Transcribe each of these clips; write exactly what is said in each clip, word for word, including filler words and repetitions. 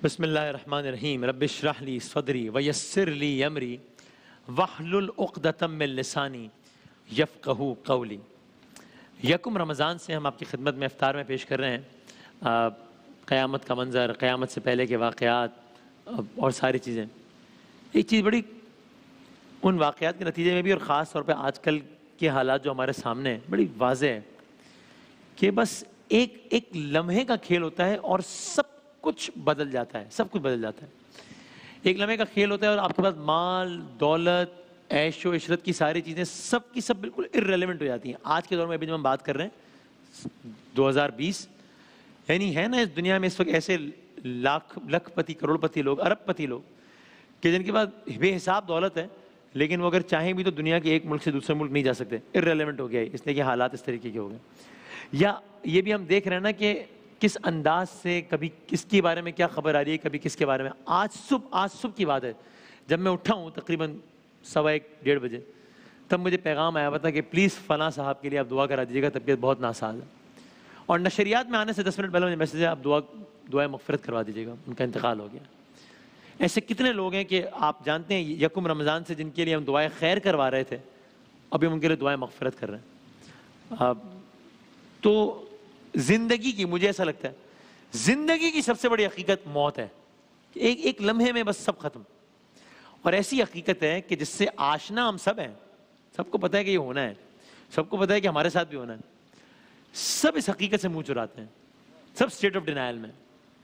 بسم اللہ الرحمن الرحیم رب اشرح لی صدری ویسر لی امری واحلل عقدۃ من لسانی یفقہوا قولی۔ یکم رمضان سے ہم آپ کی خدمت میں افطار میں پیش کر رہے ہیں قیامت کا منظر، قیامت سے پہلے کے واقعات اور ساری چیزیں۔ ایک چیز بڑی ان واقعات کے نتیجے میں بھی، اور خاص طور پہ آج کل کے حالات جو ہمارے سامنے ہیں، بڑی واضح ہے کہ بس ایک ایک لمحے کا کھیل ہوتا ہے اور سب کچھ بدل جاتا ہے، سب کچھ بدل جاتا ہے۔ ایک لمحے کا کھیل ہوتا ہے اور آپ کے پاس مال، دولت، عیش و عشرت کی ساری چیزیں سب کی سب بالکل ارریلیونٹ ہو جاتی ہیں۔ آج کے دور میں ابھی جب ہم بات کر رہے ہیں دو ہزار بیس، یعنی ہے نا اس دنیا میں اس وقت ایسے لاکھ لکھ پتی، کروڑ پتی لوگ، ارب پتی لوگ کہ جن کے پاس بے حساب دولت ہے، لیکن وہ اگر چاہیں بھی تو دنیا کے ایک ملک سے دوسرے ملک نہیں جا سکتے، ارریلیونٹ ہو گیا ہے، اس لیے کہ حالات اس طریقے کے ہو گئے۔ یا یہ بھی ہم دیکھ رہے ہیں نا کہ کس انداز سے کبھی کس کے بارے میں کیا خبر آ رہی ہے، کبھی کس کے بارے میں۔ آج صبح آج صبح کی بات ہے، جب میں اٹھا ہوں تقریباً سوا ایک ڈیڑھ بجے، تب مجھے پیغام آیا ہوا تھا کہ پلیز فلاں صاحب کے لیے آپ دعا کرا دیجیے گا، طبیعت بہت ناساز ہے۔ اور نشریات میں آنے سے دس منٹ پہلے مجھے میسیج ہے آپ دعا دعائیں مغفرت کروا دیجیے گا، ان کا انتقال ہو گیا۔ ایسے کتنے لوگ ہیں کہ آپ جانتے ہیں یکم رمضان سے جن کے لیے ہم دعائیں خیر کروا رہے تھے، ابھی ہم ان کے لیے دعائیں مغفرت کر رہے ہیں۔ تو زندگی کی، مجھے ایسا لگتا ہے زندگی کی سب سے بڑی حقیقت موت ہے، ایک ایک لمحے میں بس سب ختم۔ اور ایسی حقیقت ہے کہ جس سے آشنا ہم سب ہیں، سب کو پتہ ہے کہ یہ ہونا ہے، سب کو پتہ ہے کہ ہمارے ساتھ بھی ہونا ہے، سب اس حقیقت سے منہ چراتے ہیں، سب اسٹیٹ آف ڈینائل میں۔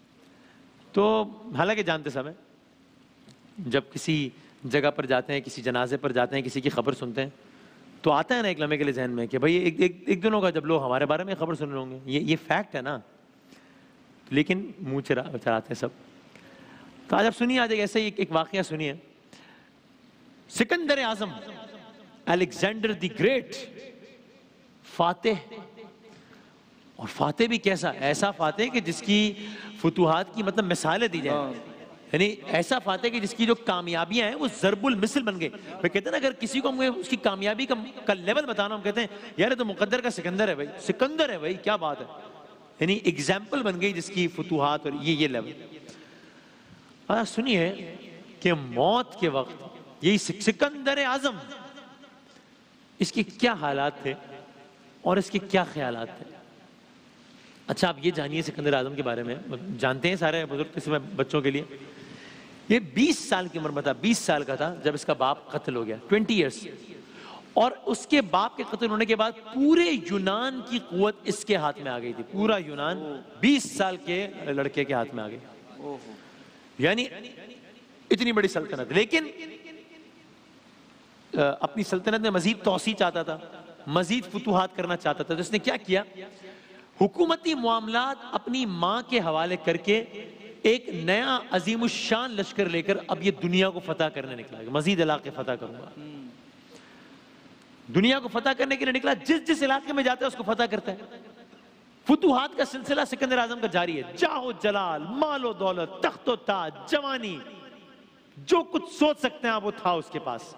تو حالانکہ جانتے سب ہیں، جب کسی جگہ پر جاتے ہیں، کسی جنازے پر جاتے ہیں، کسی کی خبر سنتے ہیں، تو آتا ہے نا ایک لمحے کے لیے ذہن میں کہ بھائی ایک ایک ایک دن ہوگا جب لوگ ہمارے بارے میں خبر سن رہے ہوں گے، یہ یہ فیکٹ ہے نا، لیکن منہ چرا چراتے ہیں سب۔ تو آج آپ سنیے، آج ایک ایسے ایک ایک واقعہ سنیے۔ Sikandar Azam Alexander the great, فاتح، اور فاتح بھی کیسا، ایسا فاتح کہ جس کی فتوحات کی مطلب مثالیں دی جائیں، یعنی ایسا فاتح کہ جس کی جو کامیابیاں ہیں وہ ضرب المثل بن گئے۔ وہ کہتے ہیں نا اگر کسی کو ہمیں اس کی کامیابی کا لیول بتانا، ہم کہتے ہیں یار تو مقدر کا سکندر ہے بھائی، سکندر ہے بھائی، کیا بات ہے، یعنی ایگزامپل بن گئی جس کی فتوحات اور یہ یہ لیول۔ اور سنیے کہ موت کے وقت یہی سکندر اعظم، اس کے کیا حالات تھے اور اس کے کیا خیالات تھے۔ اچھا آپ یہ جانیے سکندر اعظم کے بارے میں، جانتے ہیں سارے بزرگ، کسی میں بچوں کے لیے، یہ بیس سال کی عمر میں تھا، بیس سال کا تھا جب اس کا باپ قتل ہو گیا، ٹوینٹی ایئرس، اور اس کے باپ کے قتل ہونے کے بعد پورے یونان کی قوت اس کے ہاتھ میں آ گئی تھی، پورا یونان بیس سال کے لڑکے کے ہاتھ میں آ گئی، یعنی اتنی بڑی سلطنت۔ لیکن اپنی سلطنت میں مزید توسیع چاہتا تھا، مزید فتوحات کرنا چاہتا تھا، تو اس نے کیا کیا، حکومتی معاملات اپنی ماں کے حوالے کر کے ایک نیا عظیم الشان لشکر لے کر اب یہ دنیا کو فتح کرنے نکلا، مزید علاقے فتح کروں گا، دنیا کو فتح کرنے کے لیے نکلا، جس جس علاقے میں جاتا ہے اس کو فتح کرتا ہے۔ فتوحات کا سلسلہ سکندر اعظم کا جاری ہے، جاہ و جلال، مال و دولت، تخت و تاج، جوانی، جو کچھ سوچ سکتے ہیں آپ وہ تھا اس کے پاس۔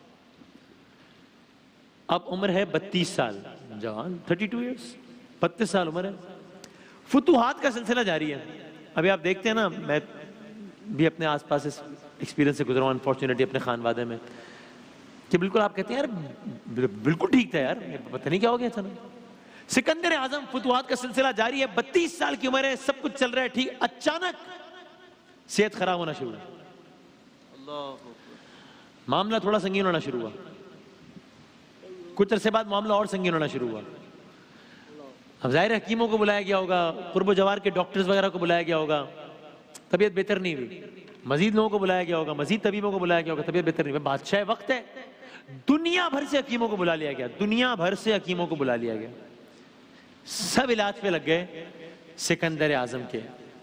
اب عمر ہے بتیس سال، جوان، تھرٹی ٹو ایئرس، بتیس سال عمر ہے، فتوحات کا سلسلہ جاری ہے۔ ابھی آپ دیکھتے ہیں نا، میں بھی اپنے آس پاس اس ایکسپیرینس سے گزرا ہوں انفارچونیٹلی اپنے خانوادے میں، کہ بالکل آپ کہتے ہیں یار بالکل ٹھیک تھا یار، پتہ نہیں کیا ہو گیا تھا نا۔ سکندر اعظم، فتوحات کا سلسلہ جاری ہے، بتیس سال کی عمر ہے، سب کچھ چل رہا ہے ٹھیک، اچانک صحت خراب ہونا شروع ہوا، معاملہ تھوڑا سنگین ہونا شروع ہوا، کچھ عرصے بعد معاملہ اور سنگین ہونا شروع ہوا۔ اب ظاہر حکیموں کو بلایا گیا ہوگا، قرب و جوار کے ڈاکٹرز وغیرہ کو بلایا گیا ہوگا، طبیعت بہتر نہیں ہوئی، مزید لوگوں کو بلایا گیا ہوگا، مزید طبیبوں کو بلایا گیا ہوگا، طبیعت بہتر نہیں ہوئی۔ بادشاہ وقت ہے، دنیا بھر سے حکیموں کو بلا لیا گیا، دنیا بھر سے حکیموں کو بلا لیا گیا، سب علاج پہ لگ گئے سکندر اعظم کے۔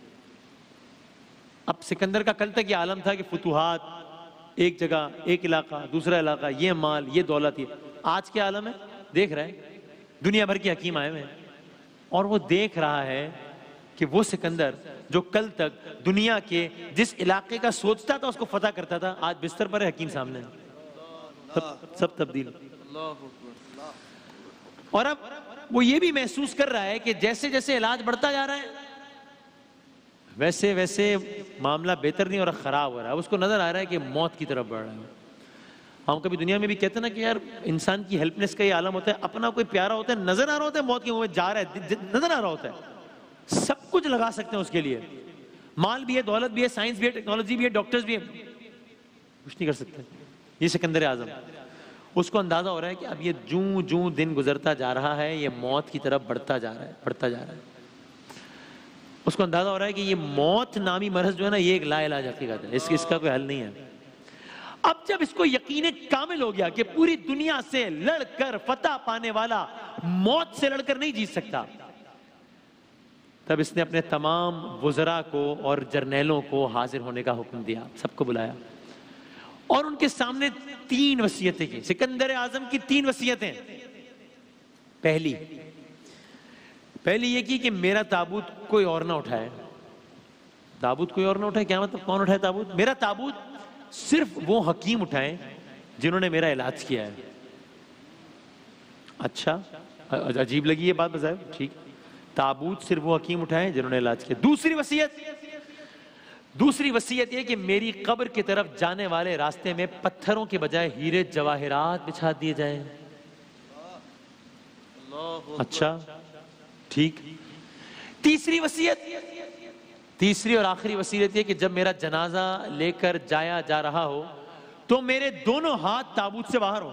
اب سکندر کا کل تک یہ عالم تھا کہ فتوحات، ایک جگہ ایک علاقہ دوسرا علاقہ، یہ مال یہ دولت، یہ آج کیا عالم ہے دیکھ رہے ہیں، دنیا بھر کے حکیم آئے ہوئے ہیں، اور وہ دیکھ رہا ہے کہ وہ سکندر جو کل تک دنیا کے جس علاقے کا سوچتا تھا اس کو فتح کرتا تھا، آج بستر پر ہے، حکیم سامنے ہے، سب سب تبدیل۔ اور اب وہ یہ بھی محسوس کر رہا ہے کہ جیسے جیسے علاج بڑھتا جا رہا ہے، ویسے ویسے معاملہ بہتر نہیں اور خراب ہو رہا ہے، اس کو نظر آ رہا ہے کہ موت کی طرف بڑھ رہا ہے۔ ہم کبھی دنیا میں بھی کہتے ہیں نا کہ یار انسان کی ہیلپنس کا یہ عالم ہوتا ہے، اپنا کوئی پیارا ہوتا ہے نظر آ رہا ہوتا ہے موت کے منہ میں جا رہا ہے، نظر آ رہا ہوتا ہے، سب کچھ لگا سکتے ہیں اس کے لیے، مال بھی ہے، دولت بھی ہے، سائنس بھی ہے، ٹیکنالوجی بھی ہے، ڈاکٹرز بھی ہیں، کچھ نہیں کر سکتے۔ یہ سکندر اعظم، اس کو اندازہ ہو رہا ہے کہ اب یہ جوں جوں دن گزرتا جا رہا ہے یہ موت کی طرف بڑھتا جا رہا ہے بڑھتا جا رہا ہے اس کو اندازہ ہو رہا ہے کہ یہ موت نامی مرض جو ہے نا یہ ایک لا علاج حقیقت ہے، اس اس کا کوئی حل نہیں ہے۔ اب جب اس کو یقین کامل ہو گیا کہ پوری دنیا سے لڑ کر فتح پانے والا موت سے لڑ کر نہیں جیت سکتا، تب اس نے اپنے تمام وزراء کو اور جرنیلوں کو حاضر ہونے کا حکم دیا، سب کو بلایا اور ان کے سامنے تین وصیتیں کی۔ سکندر اعظم کی تین وصیتیں۔ پہلی پہلی یہ کی کہ میرا تابوت کوئی اور نہ اٹھائے۔ تابوت کوئی اور نہ اٹھائے، کیا مطلب؟ کون اٹھائے تابوت؟ میرا تابوت صرف وہ حکیم اٹھائیں جنہوں نے میرا علاج کیا ہے۔ اچھا، عجیب لگی یہ بات بظاہر، ٹھیک، تابوت صرف وہ حکیم اٹھائیں جنہوں نے علاج کیا۔ دوسری وصیت دوسری وصیت یہ کہ میری قبر کی طرف جانے والے راستے میں پتھروں کے بجائے ہیرے جواہرات بچھا دیے جائیں۔ اچھا، ٹھیک۔ تیسری وصیت تیسری اور آخری وصیت یہ کہ جب میرا جنازہ لے کر جایا جا رہا ہو تو میرے دونوں ہاتھ تابوت سے باہر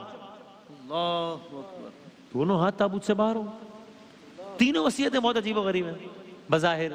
ہوں۔ دونوں ہاتھ تابوت سے باہر ہوں۔ تینوں وصیتیں بہت عجیب و غریب ہیں بظاہر۔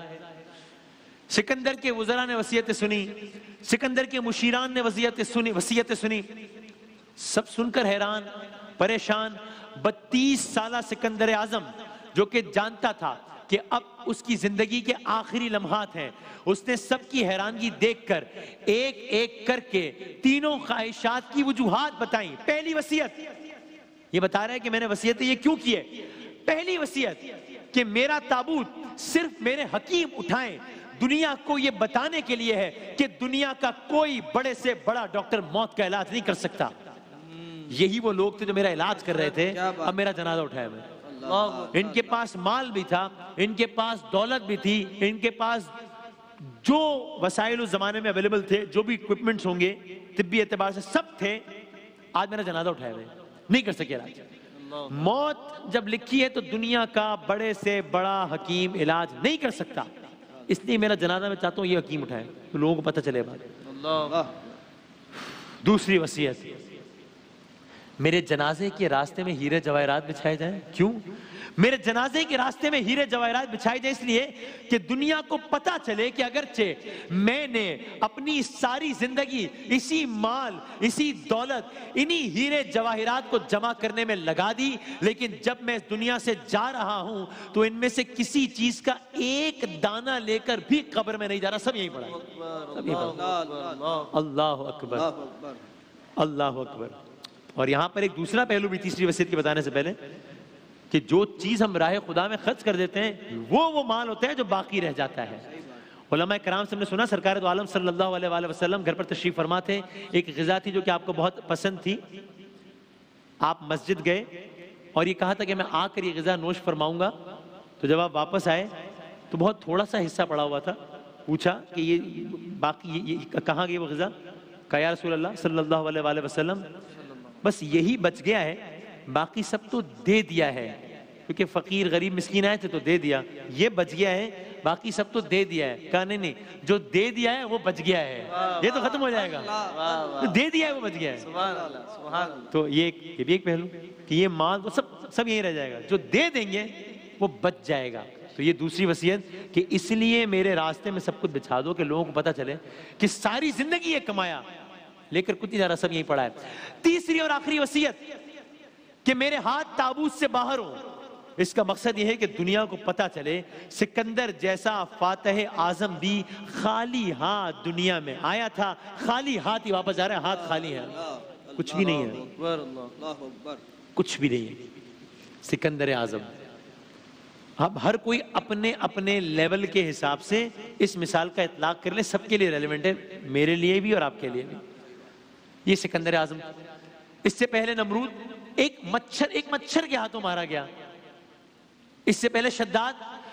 سکندر کے وزراء نے وصیتیں سنی، سکندر کے مشیران نے وصیتیں سنی وصیتیں سنی سب سن کر حیران پریشان۔ بتیس سالہ سکندر اعظم جو کہ جانتا تھا کہ اب اس کی زندگی کے آخری لمحات ہیں، اس نے سب کی حیرانگی دیکھ کر ایک ایک کر کے تینوں خواہشات کی وجوہات بتائیں۔ پہلی وصیت یہ بتا رہا ہے کہ میں نے وصیتیں یہ کیوں کی ہے۔ پہلی وصیت کہ میرا تابوت صرف میرے حکیم اٹھائیں، دنیا کو یہ بتانے کے لیے ہے کہ دنیا کا کوئی بڑے سے بڑا ڈاکٹر موت کا علاج نہیں کر سکتا۔ یہی وہ لوگ تھے جو میرا علاج کر رہے تھے، اب میرا جنازہ اٹھایا میں۔ ان کے پاس مال بھی تھا، ان کے پاس دولت بھی تھی، ان کے پاس جو وسائل اس زمانے میں اویلیبل تھے، جو بھی اکوپمنٹس ہوں گے طبی اعتبار سے سب تھے، آج میرا جنازہ اٹھایا میں، نہیں کر سکے علاج۔ موت جب لکھی ہے تو دنیا کا بڑے سے بڑا حکیم علاج نہیں کر سکتا، اس لیے میرا جنازہ میں چاہتا ہوں یہ حکیم اٹھائے تو لوگوں کو پتہ چلے بات۔ دوسری وصیت میرے جنازے کے راستے میں ہیرے جواہرات بچھائے جائیں۔ کیوں؟ میرے جنازے کے راستے میں ہیرے جواہرات بچھائے جائیں اس لیے کہ دنیا کو پتہ چلے کہ اگرچہ میں نے اپنی ساری زندگی اسی مال، اسی دولت، انہی ہیرے جواہرات کو جمع کرنے میں لگا دی، لیکن جب میں اس دنیا سے جا رہا ہوں تو ان میں سے کسی چیز کا ایک دانہ لے کر بھی قبر میں نہیں جا رہا، سب یہی پڑا ہے۔ اللہ اکبر، اللہ اکبر۔ اور یہاں پر ایک دوسرا پہلو بھی تیسری وصیت کے بتانے سے پہلے کہ جو چیز ہم راہ خدا میں خرچ کر دیتے ہیں وہ وہ مال ہوتا ہے جو باقی رہ جاتا ہے۔ علماء کرام سے ہم نے سنا سرکار دو عالم صلی اللہ علیہ وآلہ وسلم گھر پر تشریف فرما تھے، ایک غذا تھی جو کہ آپ کو بہت پسند تھی، آپ مسجد گئے اور یہ کہا تھا کہ میں آ کر یہ غذا نوش فرماؤں گا، تو جب آپ واپس آئے تو بہت تھوڑا سا حصہ پڑا ہوا تھا، پوچھا کہ یہ باقی یہ کہاں گئی وہ غذا؟ کہا یا رسول اللہ صلی اللہ علیہ وآلہ وسلم بس یہی بچ گیا ہے، باقی سب تو دے دیا ہے، کیونکہ فقیر غریب مسکین آئے تھے تو دے دیا، یہ بچ گیا ہے، باقی سب تو دے دیا ہے۔ کہا نہیں نہیں، جو دے دیا ہے وہ بچ گیا ہے، یہ تو ختم ہو جائے گا، جو دے دیا ہے وہ بچ گیا ہے۔ تو یہ یہ بھی ایک پہلو کہ یہ مال تو سب سب یہی رہ جائے گا، جو دے دیں گے وہ بچ جائے گا۔ تو یہ دوسری وصیت کہ اس لیے میرے راستے میں سب کچھ بچھا دو کہ لوگوں کو پتہ چلے کہ ساری زندگی یہ کمایا لے کر کچھ نہیں جا رہا، سب یہی پڑا ہے۔ تیسری اور آخری وصیت کہ میرے ہاتھ تابوت سے باہر ہوں، اس کا مقصد یہ ہے کہ دنیا کو پتہ چلے سکندر جیسا فاتح اعظم بھی خالی ہاتھ دنیا میں آیا تھا، خالی ہاتھ ہی واپس جا رہا ہے، ہاتھ خالی ہے، کچھ بھی نہیں ہے، کچھ بھی نہیں ہے۔ سکندر اعظم، اب ہر کوئی اپنے اپنے لیول کے حساب سے اس مثال کا اطلاق کر لے، سب کے لیے ریلیونٹ ہے، میرے لیے بھی اور آپ کے لیے بھی۔ یہ سکندر اعظم، اس سے پہلے نمرود ایک مچھر ایک مچھر کے ہاتھوں مارا گیا، اس سے پہلے شداد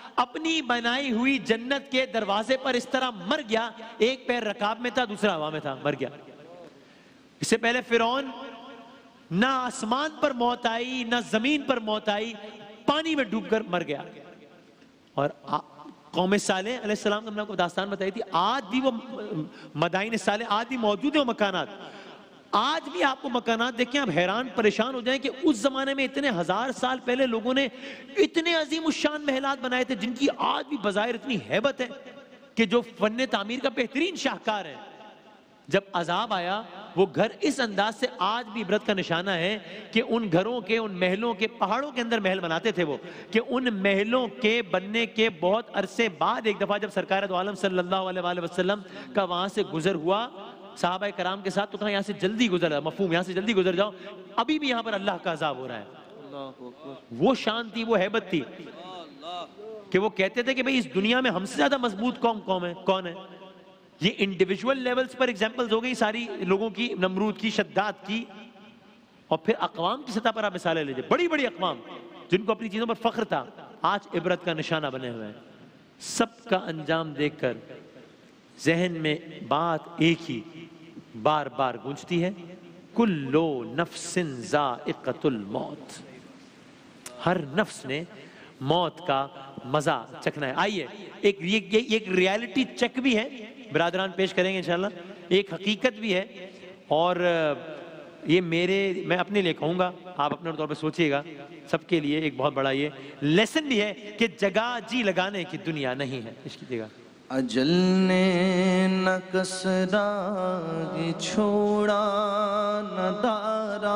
اپنی بنائی ہوئی جنت کے دروازے پر اس طرح مر گیا، ایک پیر رکاب میں تھا دوسرا ہوا میں تھا، مر گیا۔ اس سے پہلے فرعون نہ آسمان پر موت آئی نہ زمین پر موت آئی، پانی میں ڈوب کر مر گیا۔ اور قوم صالح علیہ السلام نے کو داستان بتائی تھی، آج بھی وہ مدائن صالح آج بھی موجود ہیں وہ مکانات، آج بھی آپ کو مکانات دیکھیں آپ حیران پریشان ہو جائیں کہ اس زمانے میں اتنے ہزار سال پہلے لوگوں نے اتنے عظیم الشان محلات بنائے تھے جن کی آج بھی بظاہر اتنی ہیبت ہے کہ جو فن تعمیر کا بہترین شاہکار ہے۔ جب عذاب آیا وہ گھر اس انداز سے آج بھی عبرت کا نشانہ ہے کہ ان گھروں کے ان محلوں کے پہاڑوں کے اندر محل بناتے تھے وہ، کہ ان محلوں کے بننے کے بہت عرصے بعد ایک دفعہ جب سرکار دو عالم صلی اللہ علیہ وآلہ وسلم کا وہاں سے گزر ہوا صحابہ کرام کے ساتھ، تو کہا یہاں سے جلدی گزر جاؤ، مفہوم یہاں سے جلدی گزر جاؤ، ابھی بھی یہاں پر اللہ کا عذاب ہو رہا ہے۔ وہ شان تھی، وہ ہیبت تھی کہ وہ کہتے تھے کہ بھئی اس دنیا میں ہم سے زیادہ مضبوط قوم کون ہے کون ہے؟ یہ انڈیویجول لیولز پر ایگزامپلز ہو گئی ساری لوگوں کی، نمرود کی، شداد کی، اور پھر اقوام کی سطح پر آپ مثالیں لیجئے، بڑی بڑی اقوام جن کو اپنی چیزوں پر فخر تھا آج عبرت کا نشانہ بنے ہوئے ہیں۔ سب کا انجام دیکھ کر ذہن میں بات ایک ہی بار بار گونجتی ہے، کلو نفس ذائقۃ الموت، ہر نفس نے موت کا مزہ چکھنا ہے۔ آئیے ایک ایک ریالٹی چیک بھی ہے برادران پیش کریں گے انشاءاللہ، ایک حقیقت بھی ہے، اور یہ میرے میں اپنے لیے کہوں گا، آپ اپنے طور پہ سوچئے گا، سب کے لیے ایک بہت بڑا یہ لیسن بھی ہے کہ جگہ جی لگانے کی دنیا نہیں ہے۔ اس کی جگہ اجل نے نہ کسرا چھوڑا نہ دارا،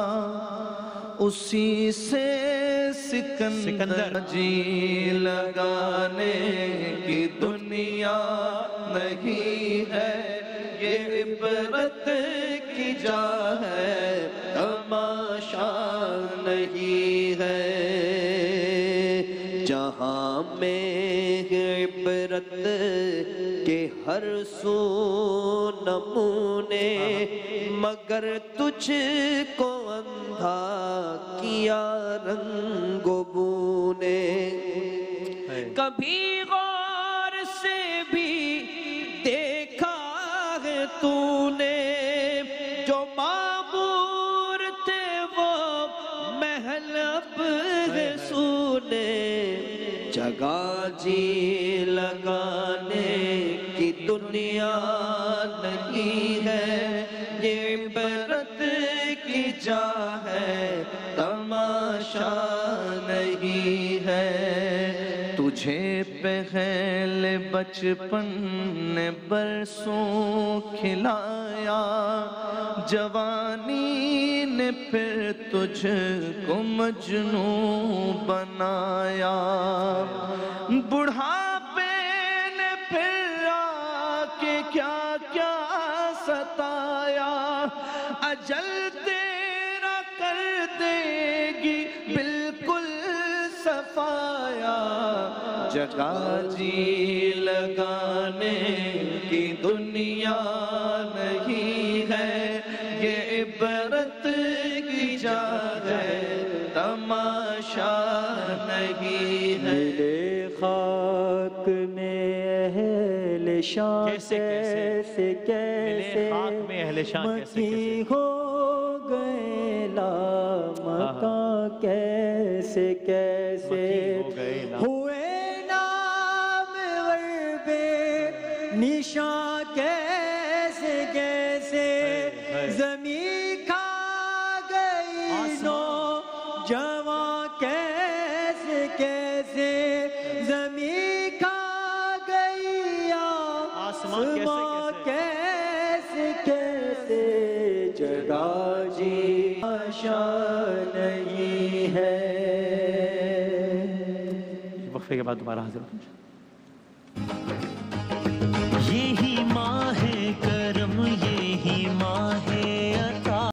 اسی سے سکندر جی لگانے کی دنیا نہیں ہے، یہ عبرت کی جا ہے تماشا نہیں ہے، جہاں میں عبرت کے ہر سو نمونے، مگر تجھ کو اندھا کیا رنگ و بو نے، کبھی غور سے بھی دیکھا ہے تو نے، جو معمور تھے وہ محل اب ہے سونے، جگہ جی لگانے کی دنیا نہیں ہے، یہ عبرت کی جا ہے تماشا نہیں ہے، تجھے پہل بچپن نے برسوں کھلایا، جوانی نے پھر تجھ کو مجنوں بنایا، بڑھاپے نے پھر آ کے کیا کیا ستایا، اجل تیرا کر دے گی بالکل صفایا، جگہ جی لگانے کی دنیا نہیں ہے، یہ عبرت کی جا ہے تماشا نہیں ہے، ملے خاک میں اہل شان کیسے کیسے مکی ہو گئے لامکاں کیسے کیسے ہوئے نام غرب نشاں کیسے کیسے زمین کھا گئی نو جوان کیسے کیسے زمین کھا گئی آسمان کیسے کیسے جگہ جی آشا نہیں ہے۔ وقفے کے بعد دوبارہ حاضر ہوں۔